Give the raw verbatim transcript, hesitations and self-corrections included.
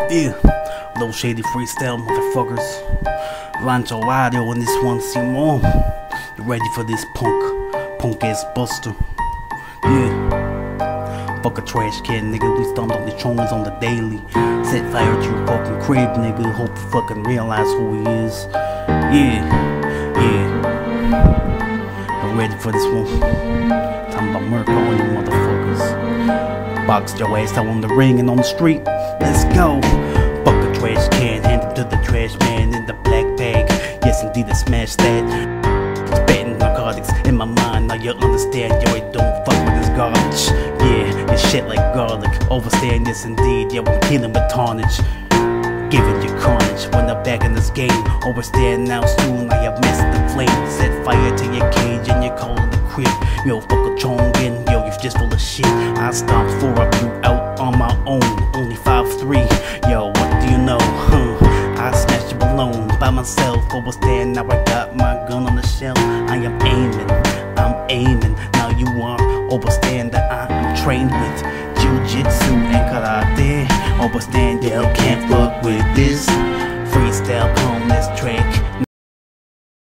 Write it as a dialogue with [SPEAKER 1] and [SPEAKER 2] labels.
[SPEAKER 1] Yeah, little Shady freestyle, motherfuckers. Lancho audio on this one, Simon. You ready for this punk, punk ass buster? Yeah. Fuck a trash can, nigga. We stomped on the chongs on the daily. Set fire to your fucking crib, nigga. Hope you fucking realize who he is. Yeah, yeah. You ready for this one? Time about murk on you motherfuckers. Boxed your ass out on the ring and on the street. Let's go. Fuck a trash can, hand it to the trash man in the black bag. Yes, indeed, I smashed that. Spitting narcotics in my mind. Now you understand, yo, it don't fuck with this garbage. Yeah, it's shit like garlic. Overstand, yes, indeed, yo, I'm killing with tarnish. Giving you carnage when I'm back in this game. Overstand now soon, I have messed the flame. Set fire to your cage and you call it the crib. Yo, fuck a chongin, yo, you're just full of shit. I stomped four of you out on my own. Only five three, yo, what do you know? Huh? I smashed you alone by myself. Overstand, now I got my gun on the shelf. I am aiming, I'm aiming. Now you are overstand that I am trained with jiu-jitsu and karate. Overstand, yeah, you can't fuck with this freestyle on this track.